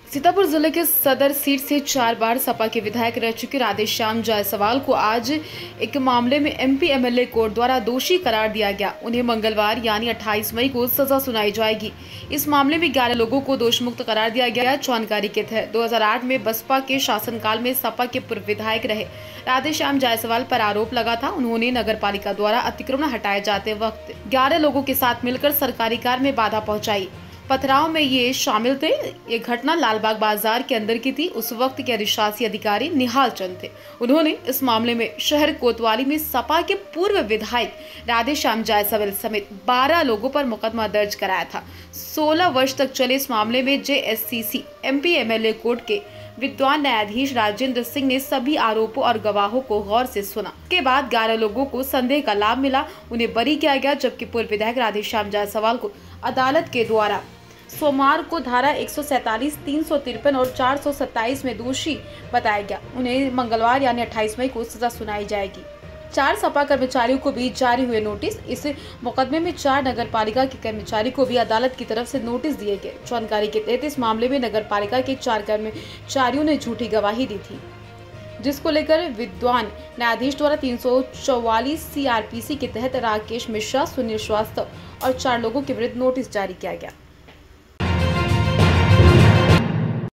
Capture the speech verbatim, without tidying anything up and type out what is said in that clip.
सीतापुर जिले के सदर सीट से चार बार सपा के विधायक रह चुके राधेश्याम जायसवाल को आज एक मामले में एमपी एमएलए कोर्ट द्वारा दोषी करार दिया गया। उन्हें मंगलवार यानी अट्ठाईस मई को सजा सुनाई जाएगी। इस मामले में ग्यारह लोगों को दोषमुक्त करार दिया गया। जानकारी के तहत दो हज़ार आठ में बसपा के शासनकाल में सपा के पूर्व विधायक रहे राधेश्याम जायसवाल पर आरोप लगा था। उन्होंने नगरपालिका द्वारा अतिक्रमण हटाए जाते वक्त ग्यारह लोगों के साथ मिलकर सरकारी कार्य में बाधा पहुंचाई। पथराव में ये शामिल थे। ये घटना लालबाग बाजार के अंदर की थी। उस वक्त के अधिशासी अधिकारी निहाल चंद थे। उन्होंने इस मामले में शहर कोतवाली में सपा के पूर्व विधायक राधेश्याम जायसवाल समेत बारह लोगों पर मुकदमा दर्ज कराया था। सोलह वर्ष तक चले इस मामले में जेएससीसी एमपी एमएलए कोर्ट के विद्वान न्यायाधीश राजेंद्र सिंह ने सभी आरोपों और गवाहों को गौर से सुना। के बाद ग्यारह लोगों को संदेह का लाभ मिला, उन्हें बरी किया गया, जबकि पूर्व विधायक राधेश्याम जायसवाल को अदालत के द्वारा सोमवार को धारा एक सौ सैतालीस, तीन सौ तिरपन और चार सौ सत्ताईस में दोषी बताया गया। उन्हें मंगलवार यानी अट्ठाईस मई को सजा सुनाई जाएगी। चार सपा कर्मचारियों को भी जारी हुए नोटिस। इस मुकदमे में चार नगरपालिका के कर्मचारी को भी अदालत की तरफ से नोटिस दिए गए। जानकारी के तहत इस मामले में नगरपालिका के चार कर्मचारियों ने झूठी गवाही दी थी, जिसको लेकर विद्वान न्यायाधीश द्वारा तीन सौ चौवालीस सीआरपीसी के तहत राकेश मिश्रा, सुनील श्रीवास्तव और चार लोगों के विरुद्ध नोटिस जारी किया गया।